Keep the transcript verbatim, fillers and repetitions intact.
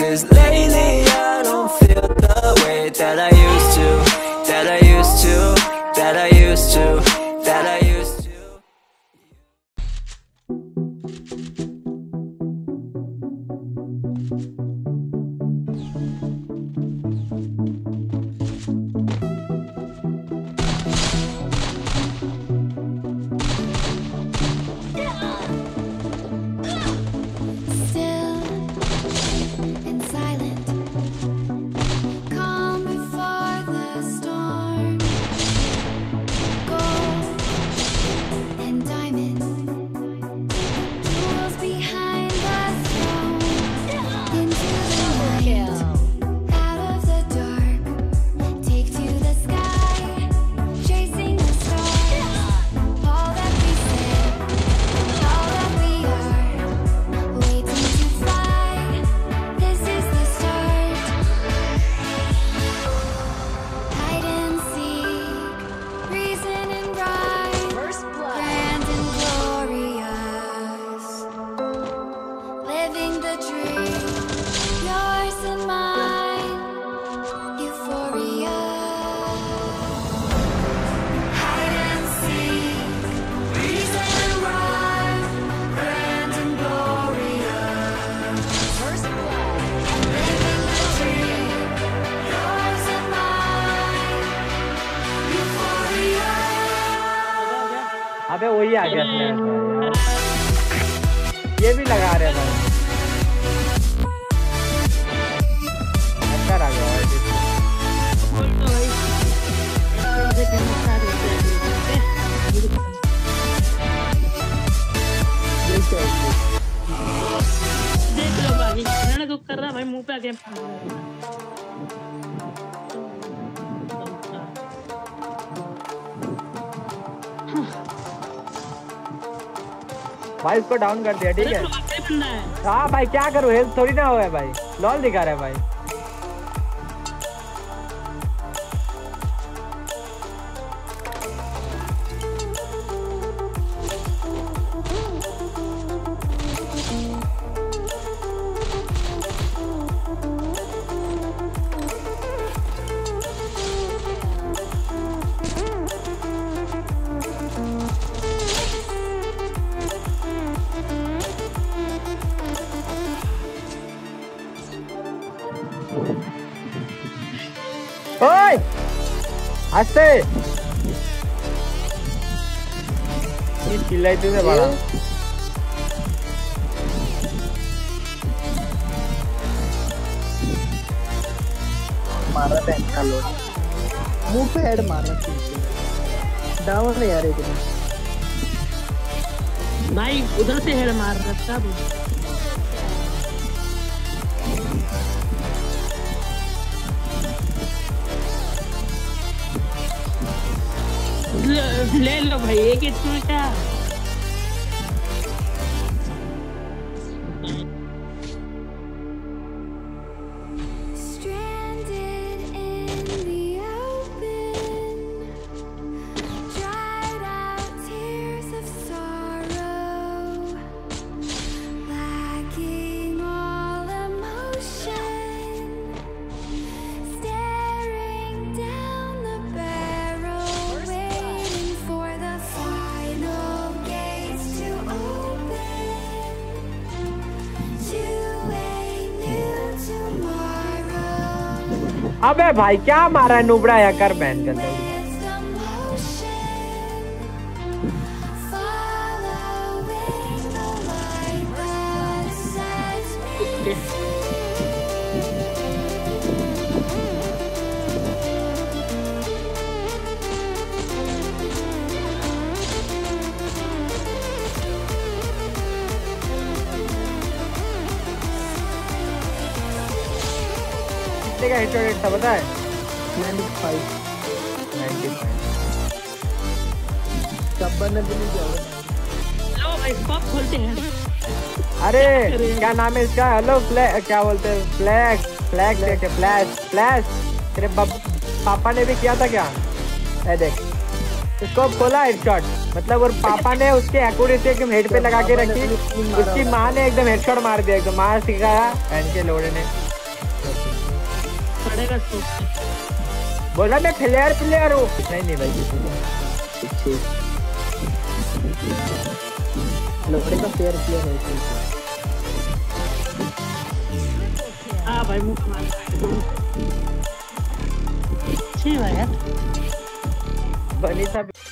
'cause lately I don't feel the way that I used to, that I used to, that I used to, that I used to. अबे वही आ गया यार, ये भी लगा रहे भाई। अच्छा आ गया भाई। देख लो भाई, मैंने दुख कर रहा भाई, मुंह पे आके भाई इसको डाउन कर दिया, ठीक है। हाँ भाई क्या करूँ, हेल्थ थोड़ी ना हुआ है भाई, लॉल दिखा रहा है भाई। ओए आस्ते ये चिल्लाई तुझे बड़ा मारा था इनका लोड, मुंह पे हेड मारा था, डाउन है यार एक भाई, उधर से हेड मार रहा था। ले लो भाई, एक इसमें क्या अबे भाई क्या मारा है नुबड़ा या कर बैन कर दे। कितने का हेडशॉट रेट था पता है? पचानवे। पचपन। ने भी नहीं जाओगे। लो भाई पॉप खोलते हैं। अरे क्या नाम है इसका? हेलो फ्लैग, क्या बोलते हैं? फ्लैग फ्लैग देखे फ्लैश फ्लैश तेरे पापा ने भी किया था क्या? ए देख इसको खोला हेडशॉट, मतलब और पापा ने उसके एक्यूरेसी एकदम हेड पे लगा के रखी, उसकी माँ ने एकदम हेडशॉट मार दिया, एकदम माँ सिखाया एंड के लोड़े ने। पड़ेगा तो बोला मैं प्लेयर प्लेयर हूँ। नहीं नहीं भाई लोगों का फेयर प्लेयर है। हाँ भाई मुख मार अच्छी भाई यार बनी साहब